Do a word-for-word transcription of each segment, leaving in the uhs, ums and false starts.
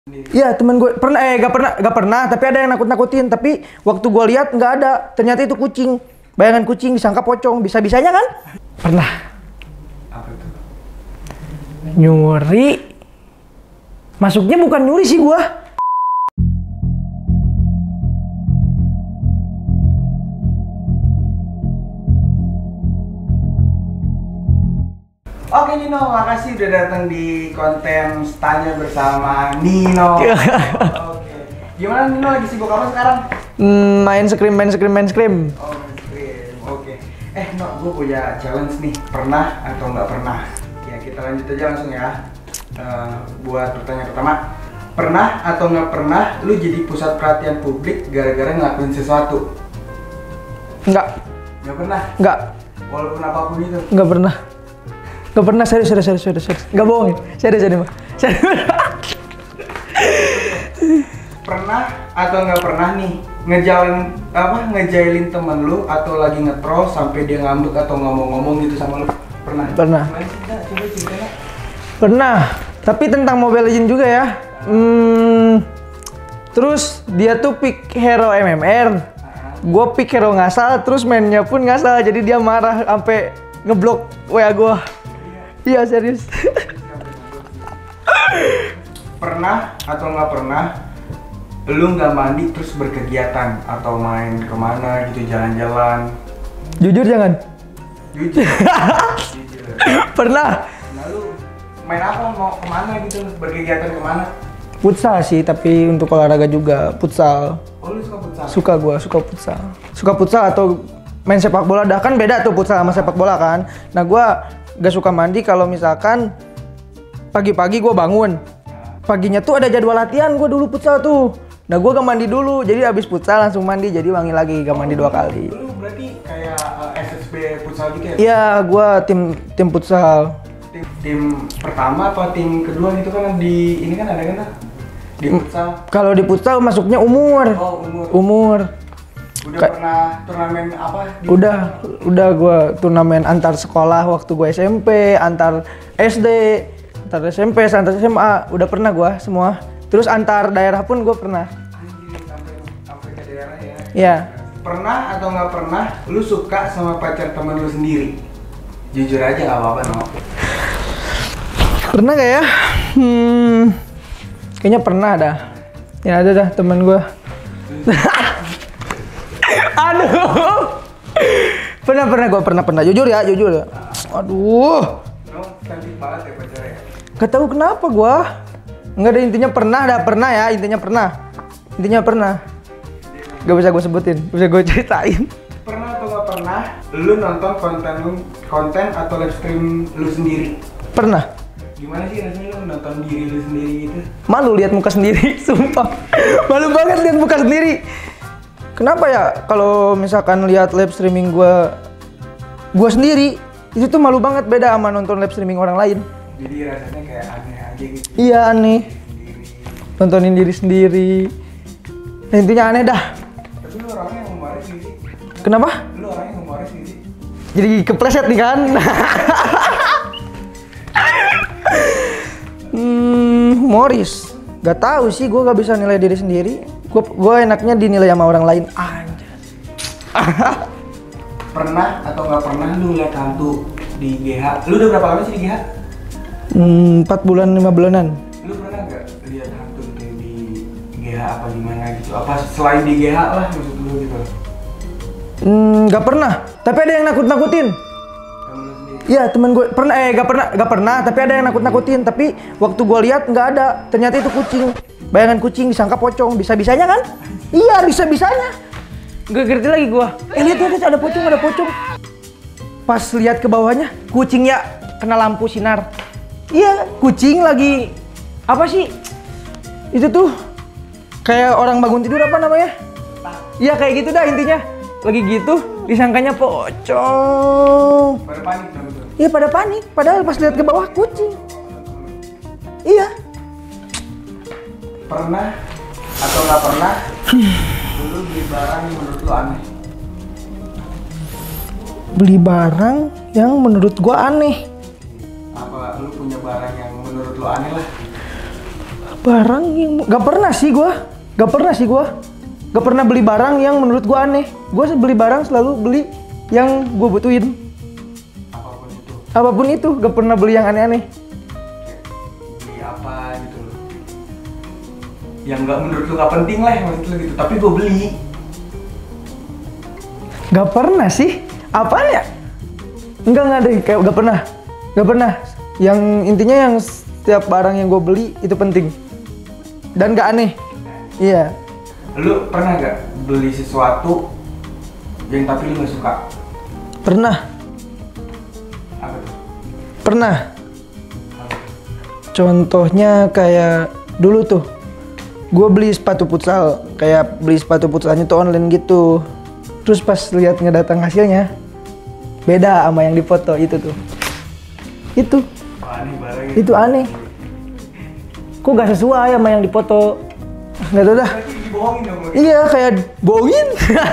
Iya temen gue pernah eh gak pernah gak pernah tapi ada yang nakut-nakutin, tapi waktu gue lihat nggak ada, ternyata itu kucing. Bayangan kucing disangka pocong, bisa-bisanya kan? Pernah. Apa itu? Nyuri. Masuknya bukan nyuri sih gue. Oke Nino, makasih udah datang di konten Tanya bersama Nino. Oke. Gimana Nino, lagi sibuk apa sekarang? Hmm, main scrim, main scrim, main scrim. Oh, main scrim. Oke. Eh, No, gue punya challenge nih. Pernah atau nggak pernah? Ya, kita lanjut aja langsung ya. Uh, buat pertanyaan pertama. Pernah atau nggak pernah lu jadi pusat perhatian publik gara-gara ngelakuin sesuatu? Enggak. Nggak pernah? Enggak. Walaupun apapun itu? Enggak pernah. Enggak pernah, serius, serius, serius, serius, serius. Enggak bohongin. Serius, serius, Mas. Pernah atau nggak pernah nih ngejailin apa ngejailin temen lu atau lagi ngetro sampai dia ngambek atau ngomong-ngomong gitu sama lu? Pernah? Pernah. Coba cerita. Pernah. Tapi tentang Mobile Legends juga ya. Hmm, terus dia tuh pick hero M M R. Gue pick hero ngasal, terus mainnya pun ngasal. Jadi dia marah sampai ngeblok W A gue. Iya serius. Pernah atau nggak pernah lu nggak mandi terus berkegiatan atau main kemana gitu, jalan-jalan? Jujur jangan. Jujur. Jujur. Pernah. Nah lu main apa, mau kemana gitu, berkegiatan kemana? Futsal sih, tapi untuk olahraga juga futsal. Oh lu suka futsal? Suka gua, suka futsal. Suka futsal atau main sepak bola, dah kan beda tuh futsal sama sepak bola kan. Nah gua gak suka mandi kalau misalkan pagi-pagi gua bangun. Paginya tuh ada jadwal latihan gua dulu futsal tuh. Nah gua gak mandi dulu, jadi abis futsal langsung mandi, jadi wangi lagi, gak mandi dua kali. Lu berarti kayak uh, S S B futsal gitu ya? Iya, gua tim tim futsal. Tim, tim pertama apa tim kedua gitu kan, di ini kan ada kan di futsal? Kalau di futsal masuknya umur. Oh umur. Umur. Udah Ka pernah turnamen apa? Di udah, futsal? Udah gua turnamen antar sekolah waktu gua S M P, antar S D, antar S M P, antar S M A, udah pernah gua semua. Terus antar daerah pun gua pernah. Anjir, sampai sampai ke daerah ya. Iya. Pernah atau nggak pernah lu suka sama pacar temen lu sendiri? Jujur aja nggak apa-apa no. Pernah gak ya? Hmm, kayaknya pernah dah. Ya ada dah temen gua. Aduh. Pernah pernah gua pernah pernah jujur ya, jujur ya. Aduh. No, cantik banget ya pacarnya. Gak tahu kenapa gua. Enggak ada, intinya pernah dah, pernah ya, intinya pernah. Intinya pernah. Gak bisa gue sebutin, gak bisa gue ceritain. Pernah atau nggak pernah lu nonton konten lu, konten atau live stream lu sendiri? Pernah. Gimana sih rasanya lu nonton diri lu sendiri gitu? Malu lihat muka sendiri, sumpah. Malu banget lihat muka sendiri. Kenapa ya kalau misalkan lihat live streaming gue gue sendiri, itu tuh malu banget, beda sama nonton live streaming orang lain. Jadi rasanya kayak aneh aja gitu. Iya aneh. Sendiri. Nontonin diri sendiri. Nah, intinya aneh dah. Tapi lu orangnya humoris gitu sih. Kenapa? Lu orangnya humoris gitu sih. Jadi kepleset nih kan. hmm, humoris. Gak tahu sih, gue gak bisa nilai diri sendiri. Gue gue enaknya dinilai sama orang lain. Anjir. Pernah atau nggak pernah lu lihat hantu di G H? Lu udah berapa lama sih di G H? Hmm, empat bulan, lima bulanan. Lu pernah nggak lihat hantu gitu di G H apa gimana gitu? Apa selain di G H lah maksud lu gitu? Hmm, gak pernah. Tapi ada yang nakut-nakutin. Temen lu sendiri? Iya temen gue pernah eh gak pernah gak pernah tapi ada yang nakut-nakutin, tapi waktu gue lihat nggak ada, ternyata itu kucing. Bayangan kucing disangka pocong, bisa-bisanya kan? Iya bisa-bisanya. Gak ngerti lagi gue. Eh lihat lihat ada pocong, ada pocong. Pas lihat ke bawahnya, kucingnya kena lampu sinar. Iya kucing lagi apa sih? Itu tuh kayak orang bangun tidur, apa namanya? Iya kayak gitu dah intinya. Lagi gitu disangkanya pocong. Pada panik dong gitu? Iya pada panik, padahal pas lihat ke bawah kucing. Iya. Pernah atau nggak pernah dulu beli barang yang menurut lu aneh? Beli barang yang menurut gua aneh. Apa lu punya barang yang menurut lu aneh lah? Barang yang gak pernah sih gua. Gak pernah sih gua. Gak pernah beli barang yang menurut gua aneh. Gua beli barang selalu beli yang gua butuhin. Apapun itu. Apapun itu, gak pernah beli yang aneh-aneh. Beli apa gitu loh. Yang nggak menurut lu nggak penting lah maksud lu gitu. Tapi gue beli. Gak pernah sih. Apaan ya? Enggak, enggak deh, kayak gak pernah. Gak pernah. Yang intinya yang setiap barang yang gue beli itu penting. Dan gak aneh. Iya. Lu pernah gak beli sesuatu yang tapi lu gak suka? Pernah. Apa tuh? Pernah. Apa? Contohnya kayak dulu tuh. Gue beli sepatu futsal. Kayak beli sepatu futsalnya tuh online gitu. Terus pas lihat ngedatang hasilnya, beda sama yang dipoto itu tuh. Itu. Oh, aneh barangnya. Itu aneh. Kok gak sesuai sama yang dipoto? Gak tau dah. Berarti dibohongin dong. Iya, kayak bohongin.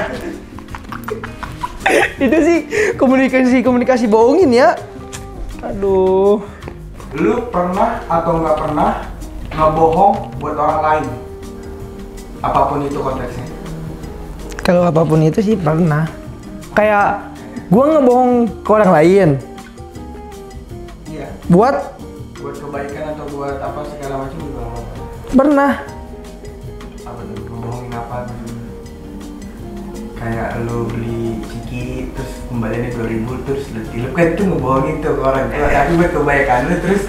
Itu sih komunikasi-komunikasi bohongin ya. Aduh. Lu pernah atau nggak pernah ngebohong buat orang lain? Apapun itu konteksnya. Kalau apapun itu sih pernah. Kayak gua ngebohong ke orang lain. Iya. Buat Buat kebaikan atau buat apa segala macam juga nggak apa-apa. pernah. Apa tuh? Ngebohongin apa gitu? Kayak lu beli ciki terus kembaliannya dua ribu terus lu tilep kan itu ngebohongin tuh ke orang tua. Tapi buat kebaikan lu terus.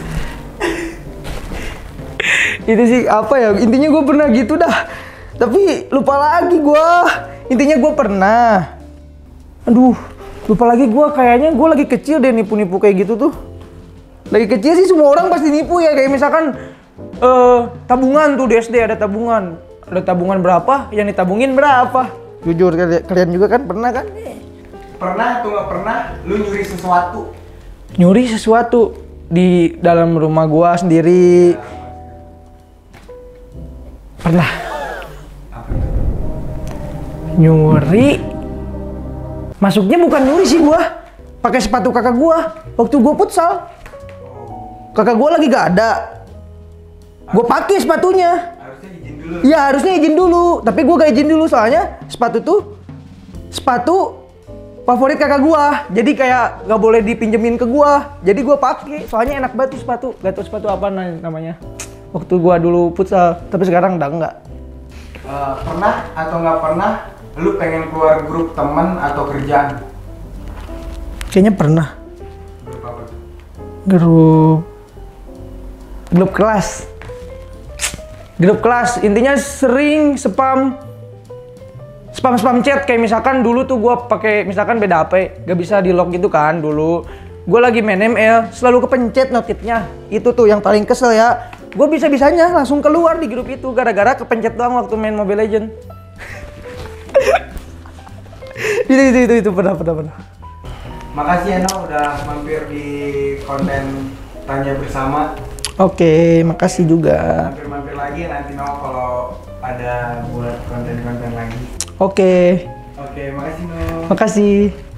Itu sih apa ya? Intinya gua pernah gitu dah. Tapi lupa lagi gua. Intinya gua pernah. Aduh, lupa lagi gua, kayaknya gua lagi kecil deh nipu-nipu kayak gitu tuh. Lagi kecil sih semua orang pasti nipu ya, kayak misalkan eh tabungan tuh di S D ada tabungan. Ada tabungan berapa, yang ditabungin berapa. Jujur kali- kalian juga kan pernah kan? Pernah atau nggak pernah lu nyuri sesuatu? Nyuri sesuatu di dalam rumah gua sendiri. Pernah Apa itu? nyuri. Masuknya bukan nyuri sih gua. Pakai sepatu kakak gua waktu gua futsal. Kakak gua lagi gak ada. Gua pakai sepatunya. Harusnya izin dulu. Iya, harusnya izin dulu, tapi gua gak izin dulu soalnya sepatu tuh sepatu favorit kakak gua. Jadi kayak gak boleh dipinjemin ke gua. Jadi gua pakai. Soalnya enak banget tuh sepatu. Gak tau sepatu apa namanya. Waktu gua dulu futsal, tapi sekarang udah enggak. Uh, pernah atau nggak pernah lu pengen keluar grup teman atau kerjaan? Kayaknya pernah. Grup apa tuh? Grup grup kelas. Grup kelas intinya sering spam spam spam chat, kayak misalkan dulu tuh gua pakai misalkan beda H P, gak bisa di lock gitu kan dulu. Gua lagi main M L, selalu kepencet notifnya. Itu tuh yang paling kesel ya. Gua bisa-bisanya langsung keluar di grup itu gara-gara kepencet doang waktu main Mobile Legends. itu itu itu itu pernah pernah pernah. Makasih ya No udah mampir di konten Tanya Bersama. Oke, makasih juga. Mampir-mampir lagi nanti No kalau ada buat konten-konten lagi. Oke. Oke, makasih No. Makasih.